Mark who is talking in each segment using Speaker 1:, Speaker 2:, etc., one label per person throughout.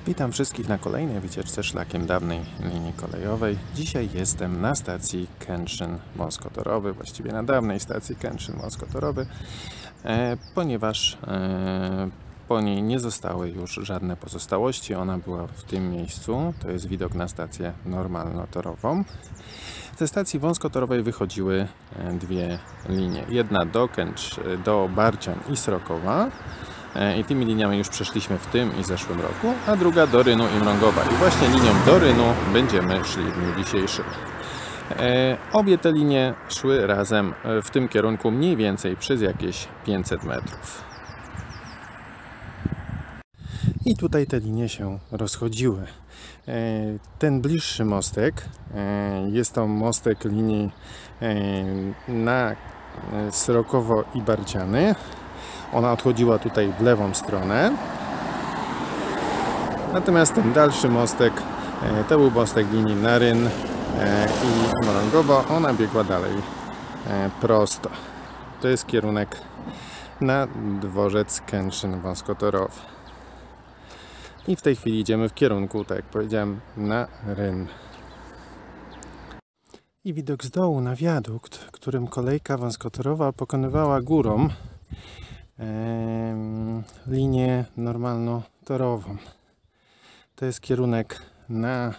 Speaker 1: Witam wszystkich na kolejnej wycieczce szlakiem dawnej linii kolejowej. Dzisiaj jestem na stacji Kętrzyn wąskotorowy, właściwie na dawnej stacji Kętrzyn wąskotorowy, ponieważ po niej nie zostały już żadne pozostałości. Ona była w tym miejscu. To jest widok na stację normalnotorową. Ze stacji wąskotorowej wychodziły dwie linie. Jedna do Barcian i Srokowa. I tymi liniami już przeszliśmy w tym i zeszłym roku, a druga do Rynu i Mrągowa. I właśnie linią do Rynu będziemy szli w dniu dzisiejszym. Obie te linie szły razem w tym kierunku mniej więcej przez jakieś 500 metrów. I tutaj te linie się rozchodziły. Ten bliższy mostek jest to mostek linii na Srokowo i Barciany. Ona odchodziła tutaj w lewą stronę. Natomiast ten dalszy mostek to był mostek linii na Ryn i Mrągowo. Ona biegła dalej prosto. To jest kierunek na dworzec Kętrzyn wąskotorowy. I w tej chwili idziemy w kierunku, tak jak powiedziałem, na Ryn. I widok z dołu na wiadukt, którym kolejka wąskotorowa pokonywała górą linię normalnotorową. To jest kierunek na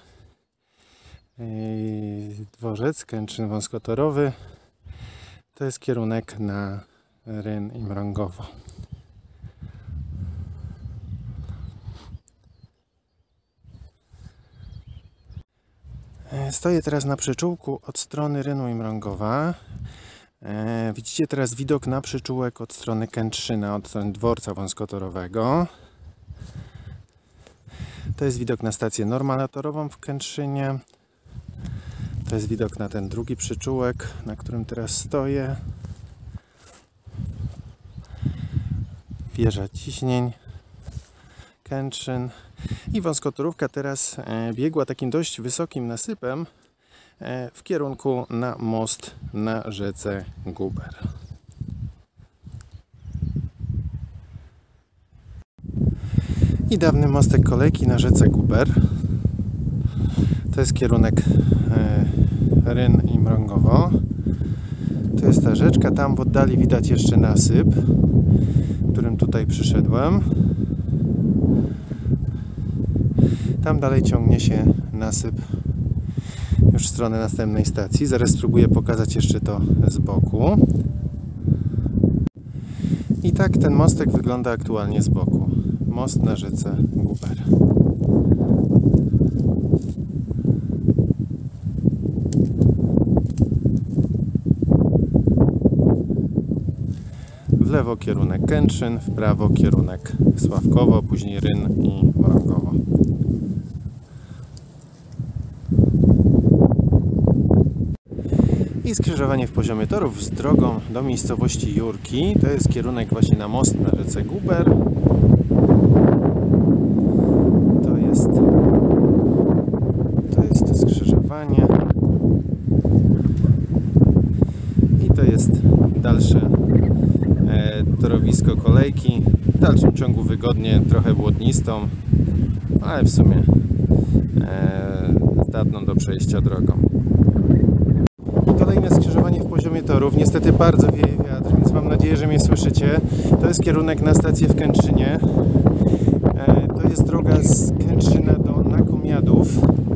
Speaker 1: dworzec Kętrzyn wąskotorowy. To jest kierunek na Ryn i Mrągowo. Stoję teraz na przyczółku od strony Rynu i Mrągowa. Widzicie teraz widok na przyczółek od strony Kętrzyna, od strony dworca wąskotorowego. To jest widok na stację normalnotorową w Kętrzynie. To jest widok na ten drugi przyczółek, na którym teraz stoję. Wieża ciśnień Kętrzyn. I wąskotorówka teraz biegła takim dość wysokim nasypem w kierunku na most na rzece Guber. I dawny mostek kolejki na rzece Guber. To jest kierunek Ryn i Mrągowo. To jest ta rzeczka. Tam w oddali widać jeszcze nasyp, którym tutaj przyszedłem. Tam dalej ciągnie się nasyp już w stronę następnej stacji. Zaraz spróbuję pokazać jeszcze to z boku. I tak ten mostek wygląda aktualnie z boku. Most na rzece Guber. W lewo kierunek Kętrzyn, w prawo kierunek Sławkowo, później Ryn i Mrągowo. I skrzyżowanie w poziomie torów z drogą do miejscowości Jurki. To jest kierunek właśnie na most na rzece Guber. To jest to skrzyżowanie. I to jest dalsze torowisko kolejki. W dalszym ciągu wygodnie, trochę błotnistą, ale w sumie zdatną do przejścia drogą. Kolejne skrzyżowanie w poziomie torów. Niestety bardzo wieje wiatr, więc mam nadzieję, że mnie słyszycie. To jest kierunek na stację w Kętrzynie. To jest droga z Kętrzyna do Nakomiadów.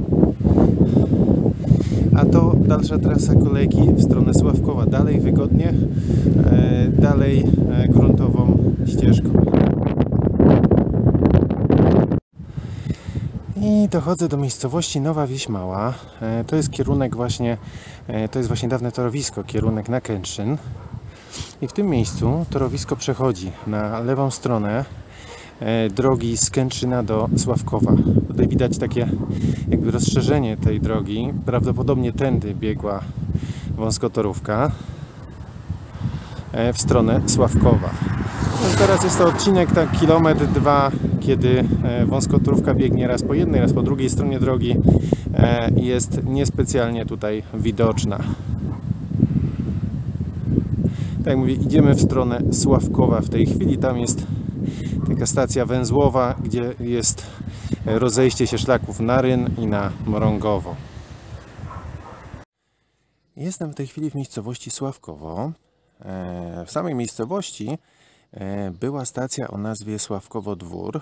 Speaker 1: A to dalsza trasa kolejki w stronę Sławkowa. Dalej wygodnie, dalej gruntową ścieżką. I dochodzę do miejscowości Nowa Wieś Mała. To jest kierunek właśnie, to jest właśnie dawne torowisko, kierunek na Kętrzyn. I w tym miejscu torowisko przechodzi na lewą stronę drogi z Kętrzyna do Sławkowa. Tutaj widać takie jakby rozszerzenie tej drogi. Prawdopodobnie tędy biegła wąskotorówka w stronę Sławkowa. No teraz jest to odcinek tak kilometr, dwa, kiedy wąskotorówka biegnie raz po jednej, raz po drugiej stronie drogi i jest niespecjalnie tutaj widoczna. Tak jak mówię, idziemy w stronę Sławkowa w tej chwili. Tam jest taka stacja węzłowa, gdzie jest rozejście się szlaków na Ryn i na Mrągowo. Jestem w tej chwili w miejscowości Sławkowo. W samej miejscowości była stacja o nazwie Sławkowo-Dwór.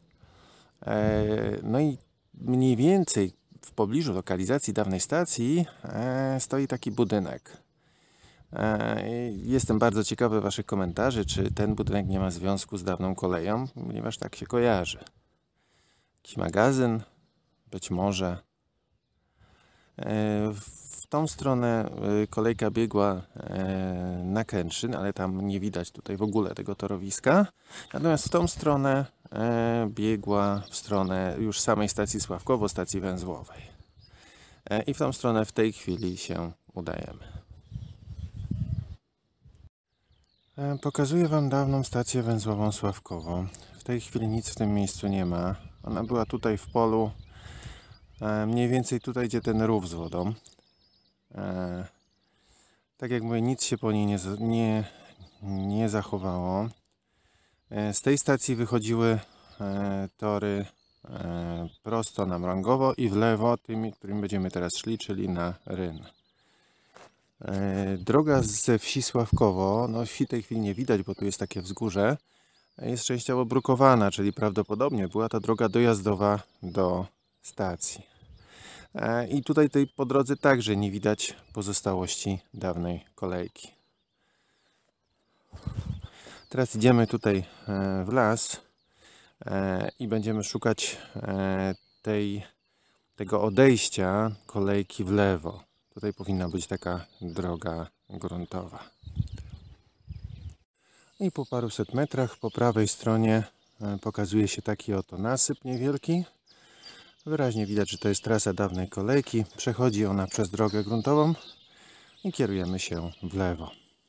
Speaker 1: No i mniej więcej w pobliżu lokalizacji dawnej stacji stoi taki budynek. Jestem bardzo ciekawy Waszych komentarzy, czy ten budynek nie ma związku z dawną koleją, ponieważ tak się kojarzy. Jakiś magazyn, być może. W tą stronę kolejka biegła na Kętrzyn, ale tam nie widać tutaj w ogóle tego torowiska. Natomiast w tą stronę biegła w stronę już samej stacji Sławkowo, stacji węzłowej. I w tą stronę w tej chwili się udajemy. Pokazuję Wam dawną stację węzłową Sławkowo. W tej chwili nic w tym miejscu nie ma. Ona była tutaj w polu, mniej więcej tutaj, gdzie ten rów z wodą. Tak jak mówię, nic się po niej nie zachowało. Z tej stacji wychodziły tory prosto na Mrągowo i w lewo, tymi, którymi będziemy teraz szli, czyli na Ryn. Droga ze wsi Sławkowo, no wsi tej chwili nie widać, bo tu jest takie wzgórze, jest częściowo brukowana, czyli prawdopodobnie była to droga dojazdowa do stacji. I tutaj po drodze także nie widać pozostałości dawnej kolejki. Teraz idziemy tutaj w las i będziemy szukać tego odejścia kolejki w lewo. Tutaj powinna być taka droga gruntowa. I po paruset metrach po prawej stronie pokazuje się taki oto nasyp niewielki. Wyraźnie widać, że to jest trasa dawnej kolejki. Przechodzi ona przez drogę gruntową i kierujemy się w lewo.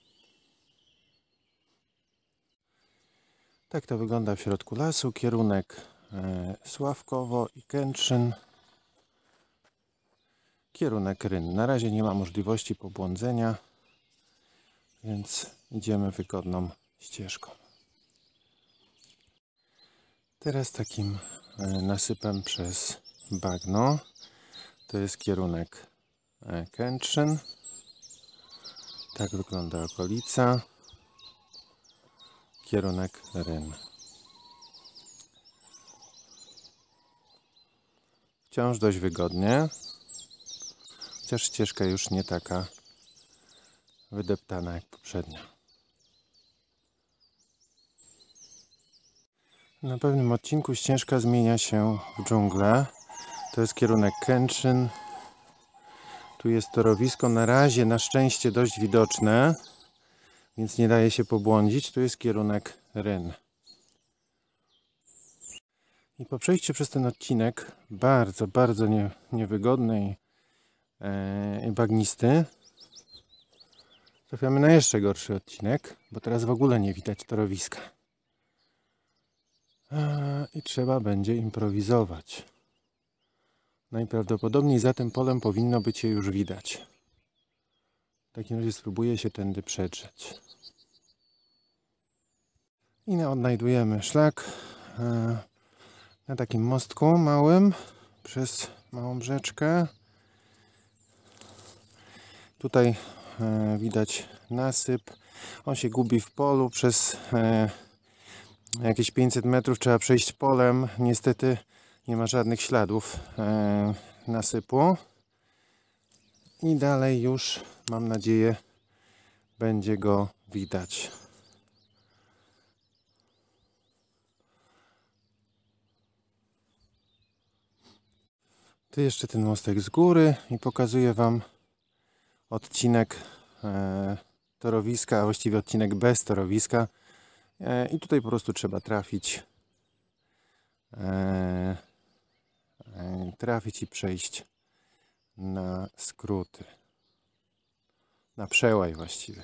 Speaker 1: Tak to wygląda w środku lasu. Kierunek Sławkowo i Kętrzyn. Kierunek Ryn. Na razie nie ma możliwości pobłądzenia, więc idziemy wygodną ścieżką. Teraz takim nasypem przez bagno. To jest kierunek Kętrzyn. Tak wygląda okolica. Kierunek Ryn. Wciąż dość wygodnie. Chociaż ścieżka już nie taka wydeptana jak poprzednio. Na pewnym odcinku ścieżka zmienia się w dżunglę. To jest kierunek Kętrzyn. Tu jest torowisko, na razie na szczęście dość widoczne, więc nie daje się pobłądzić. Tu jest kierunek Ryn. I po przejściu przez ten odcinek, bardzo niewygodny i bagnisty, trafiamy na jeszcze gorszy odcinek, bo teraz w ogóle nie widać torowiska. I trzeba będzie improwizować. Najprawdopodobniej za tym polem powinno być je już widać. W takim razie spróbuję się tędy przedrzeć. I odnajdujemy szlak na takim mostku małym przez małą rzeczkę. Tutaj widać nasyp. On się gubi w polu. Przez jakieś 500 metrów trzeba przejść polem. Niestety nie ma żadnych śladów nasypu. I dalej już, mam nadzieję, będzie go widać. Tu jeszcze ten mostek z góry i pokazuję Wam odcinek torowiska, a właściwie odcinek bez torowiska. I tutaj po prostu trzeba trafić i przejść na skróty. Na przełaj właściwie.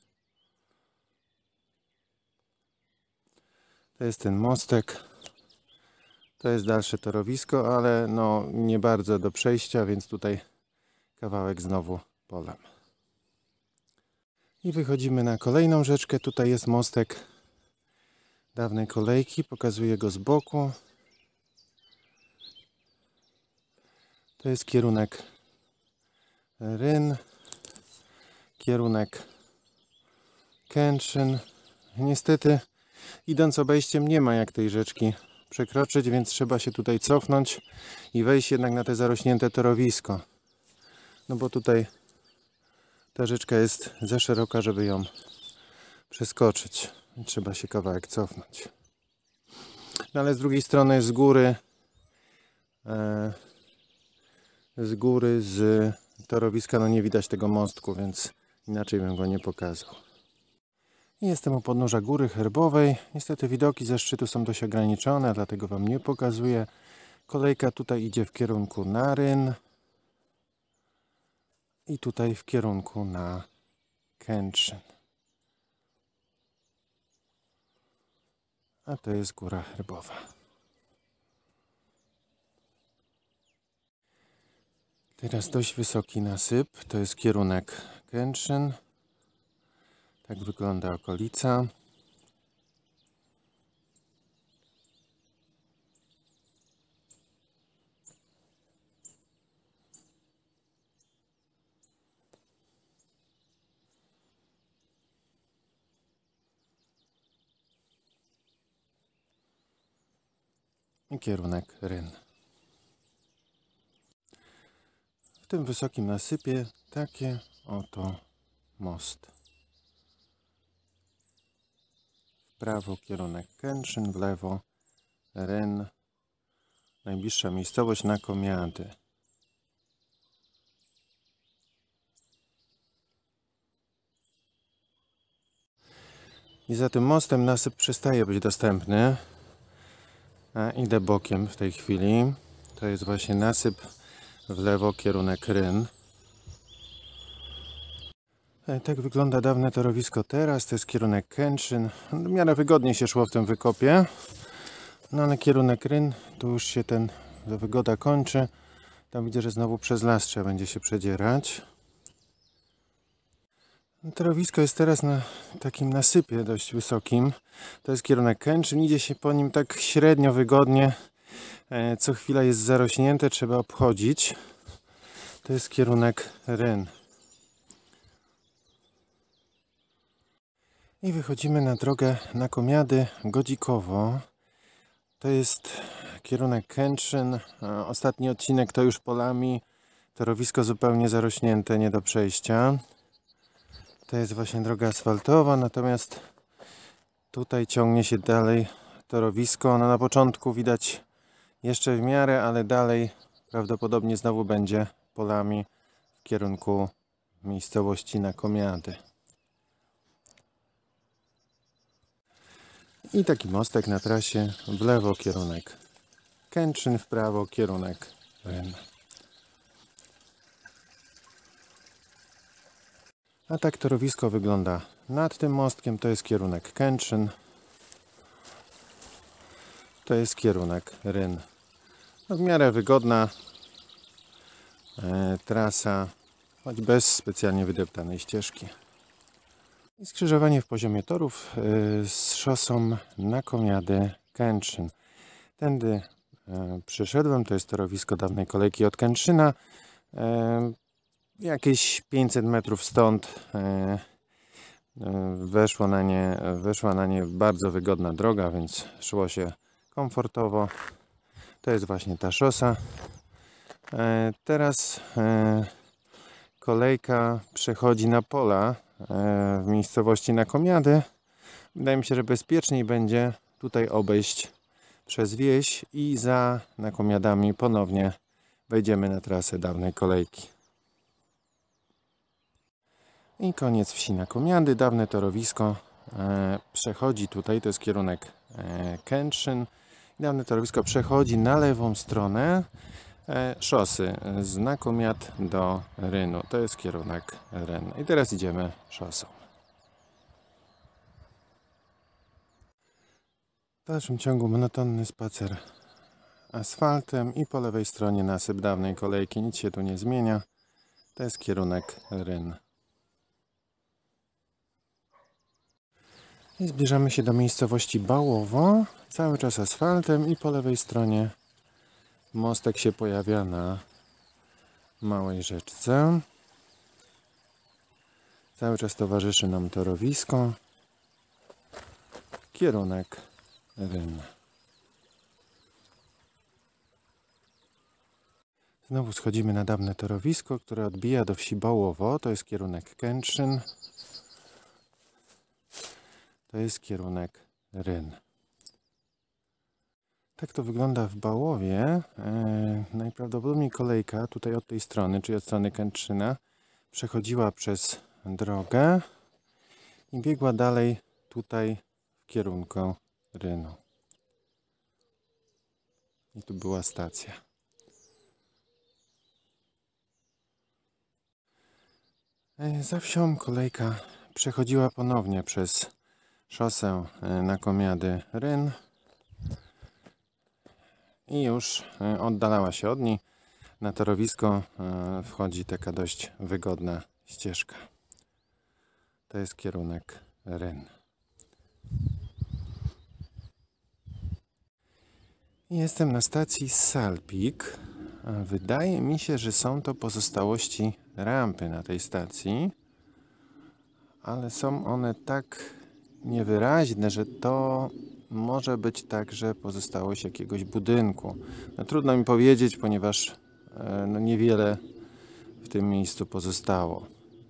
Speaker 1: To jest ten mostek. To jest dalsze torowisko, ale no nie bardzo do przejścia, więc tutaj kawałek znowu polem. I wychodzimy na kolejną rzeczkę. Tutaj jest mostek dawnej kolejki. Pokazuję go z boku. To jest kierunek Ryn, kierunek Kętrzyn. Niestety, idąc obejściem, nie ma jak tej rzeczki przekroczyć, więc trzeba się tutaj cofnąć i wejść jednak na te zarośnięte torowisko. No bo tutaj ta rzeczka jest za szeroka, żeby ją przeskoczyć. I trzeba się kawałek cofnąć. No ale z drugiej strony z góry, z torowiska, no nie widać tego mostku, więc inaczej bym go nie pokazał. Jestem u podnóża góry herbowej. Niestety widoki ze szczytu są dość ograniczone, dlatego wam nie pokazuję. Kolejka tutaj idzie w kierunku na Ryn i tutaj w kierunku na Kętrzyn. A to jest góra herbowa. Teraz dość wysoki nasyp. To jest kierunek Kętrzyn. Tak wygląda okolica. I kierunek Ryn. W tym wysokim nasypie takie oto most. W prawo kierunek Kętrzyn, w lewo Ryn. Najbliższa miejscowość Nakomiady. I za tym mostem nasyp przestaje być dostępny. A idę bokiem w tej chwili. To jest właśnie nasyp w lewo, kierunek Ryn. Tak wygląda dawne torowisko teraz. To jest kierunek Kętrzyn. W miarę wygodnie się szło w tym wykopie. No ale kierunek Ryn, tu już się ta wygoda kończy. Tam widzę, że znowu przez las trzeba będzie się przedzierać. Torowisko jest teraz na takim nasypie dość wysokim. To jest kierunek Kętrzyn. Idzie się po nim tak średnio wygodnie. Co chwila jest zarośnięte, trzeba obchodzić. To jest kierunek Ryn. I wychodzimy na drogę Nakomiady Godzikowo. To jest kierunek Kętrzyn. Ostatni odcinek to już polami. Torowisko zupełnie zarośnięte, nie do przejścia. To jest właśnie droga asfaltowa, natomiast tutaj ciągnie się dalej torowisko. No na początku widać jeszcze w miarę, ale dalej prawdopodobnie znowu będzie polami w kierunku miejscowości Nakomiady. I taki mostek na trasie, w lewo kierunek Kętrzyn, w prawo kierunek Ryn. A tak torowisko wygląda nad tym mostkiem. To jest kierunek Kętrzyn. To jest kierunek Ryn. No w miarę wygodna trasa, choć bez specjalnie wydeptanej ścieżki. I skrzyżowanie w poziomie torów z szosą Nakomiady Kętrzyn. Tędy przyszedłem, to jest torowisko dawnej kolejki od Kętrzyna. Jakieś 500 metrów stąd weszła na nie bardzo wygodna droga, więc szło się komfortowo. To jest właśnie ta szosa. Teraz kolejka przechodzi na pola w miejscowości Nakomiady. Wydaje mi się, że bezpieczniej będzie tutaj obejść przez wieś i za Nakomiadami ponownie wejdziemy na trasę dawnej kolejki. I koniec wsi Nakomiady, dawne torowisko przechodzi tutaj, to jest kierunek Kętrzyn. Dawne torowisko przechodzi na lewą stronę szosy z Nakomiad do Rynu. To jest kierunek Ryn. I teraz idziemy szosą. W dalszym ciągu monotonny spacer asfaltem i po lewej stronie nasyp dawnej kolejki. Nic się tu nie zmienia. To jest kierunek Ryn. I zbliżamy się do miejscowości Bałowo, cały czas asfaltem i po lewej stronie mostek się pojawia na małej rzeczce. Cały czas towarzyszy nam torowisko. Kierunek Ryn. Znowu schodzimy na dawne torowisko, które odbija do wsi Bałowo. To jest kierunek Kętrzyn. To jest kierunek Ryn. Tak to wygląda w Bałowie. Najprawdopodobniej kolejka tutaj od tej strony, czyli od strony Kętrzyna, przechodziła przez drogę i biegła dalej tutaj w kierunku Rynu. I tu była stacja. Za wsią kolejka przechodziła ponownie przez szosę na Komiady Ryn i już oddalała się od niej. Na torowisko wchodzi taka dość wygodna ścieżka. To jest kierunek Ryn. Jestem na stacji Salpik. Wydaje mi się, że są to pozostałości rampy na tej stacji, ale są one tak niewyraźne, że to może być także pozostałość jakiegoś budynku. No, trudno mi powiedzieć, ponieważ niewiele w tym miejscu pozostało.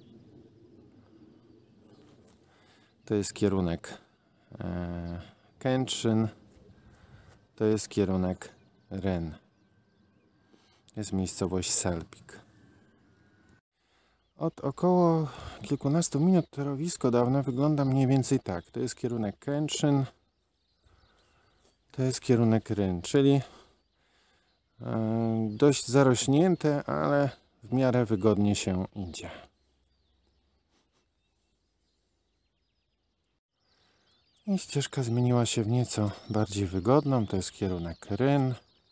Speaker 1: To jest kierunek Kętrzyn. To jest kierunek Ryn. Jest miejscowość Salpik. Od około kilkunastu minut torowisko dawne wygląda mniej więcej tak. To jest kierunek Kętrzyn. To jest kierunek Ryn, czyli dość zarośnięte, ale w miarę wygodnie się idzie. I ścieżka zmieniła się w nieco bardziej wygodną. To jest kierunek Ryn.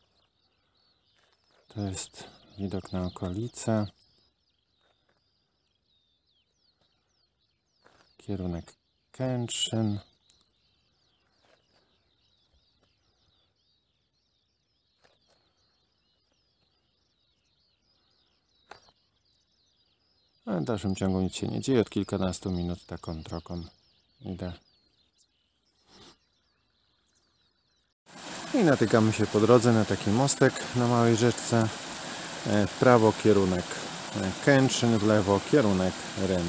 Speaker 1: To jest widok na okolice. Kierunek Kętrzyn. A w dalszym ciągu nic się nie dzieje. Od kilkunastu minut taką drogą idę. I natykamy się po drodze na taki mostek na małej rzeczce. W prawo kierunek Kętrzyn, w lewo kierunek Ryn.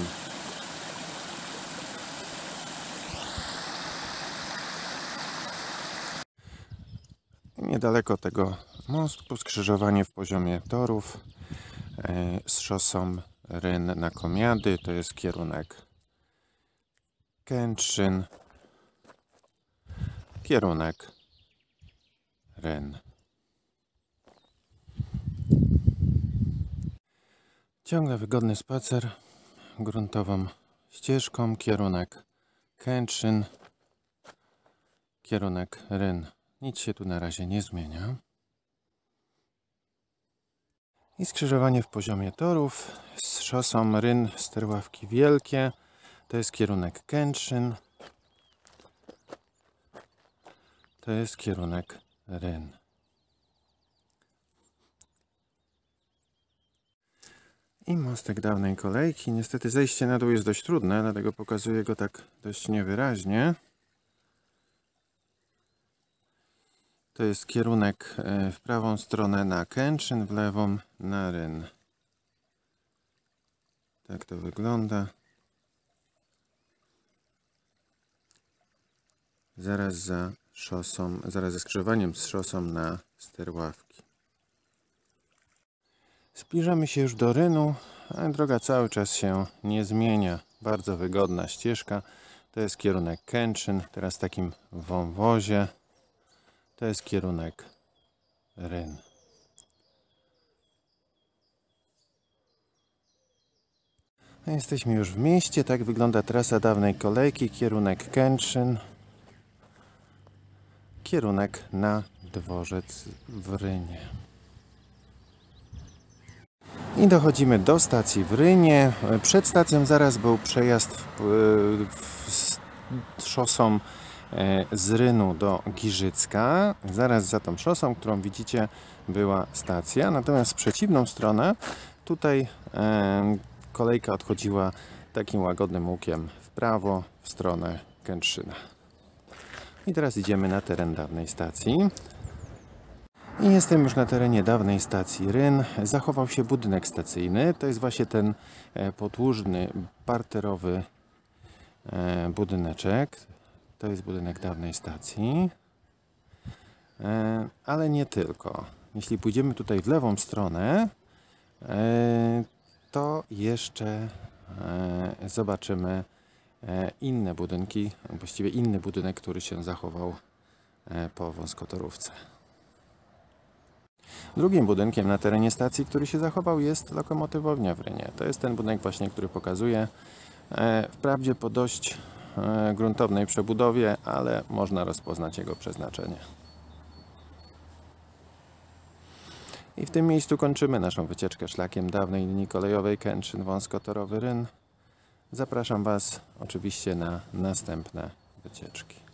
Speaker 1: Niedaleko tego mostu skrzyżowanie w poziomie torów z szosą Ryn na Komiady. To jest kierunek Kętrzyn, kierunek Ryn. Ciągle wygodny spacer gruntową ścieżką. Kierunek Kętrzyn, kierunek Ryn. Nic się tu na razie nie zmienia. I skrzyżowanie w poziomie torów z szosą Ryn Sterławki Wielkie. To jest kierunek Kętrzyn. To jest kierunek Ryn. I mostek dawnej kolejki. Niestety zejście na dół jest dość trudne, dlatego pokazuję go tak dość niewyraźnie. To jest kierunek w prawą stronę na Kętrzyn, w lewą na Ryn. Tak to wygląda. Zaraz za szosą, zaraz ze skrzyżowaniem z szosą na Sterławki. Zbliżamy się już do Rynu, a droga cały czas się nie zmienia. Bardzo wygodna ścieżka. To jest kierunek Kętrzyn, teraz w takim wąwozie. To jest kierunek Ryn. A jesteśmy już w mieście. Tak wygląda trasa dawnej kolejki. Kierunek Kętrzyn. Kierunek na dworzec w Rynie. I dochodzimy do stacji w Rynie. Przed stacją zaraz był przejazd w szosą z Rynu do Giżycka. Zaraz za tą szosą, którą widzicie, była stacja. Natomiast w przeciwną stronę tutaj kolejka odchodziła takim łagodnym łukiem w prawo, w stronę Kętrzyna. I teraz idziemy na teren dawnej stacji. I jestem już na terenie dawnej stacji Ryn. Zachował się budynek stacyjny. To jest właśnie ten podłużny, parterowy budyneczek. To jest budynek dawnej stacji. Ale nie tylko. Jeśli pójdziemy tutaj w lewą stronę, to jeszcze zobaczymy inne budynki, właściwie inny budynek, który się zachował po wąskotorówce. Drugim budynkiem na terenie stacji, który się zachował, jest lokomotywownia w Rynie. To jest ten budynek właśnie, który pokazuje, wprawdzie po dość gruntownej przebudowie, ale można rozpoznać jego przeznaczenie. I w tym miejscu kończymy naszą wycieczkę szlakiem dawnej linii kolejowej Kętrzyn-Wąskotorowy Ryn. Zapraszam Was oczywiście na następne wycieczki.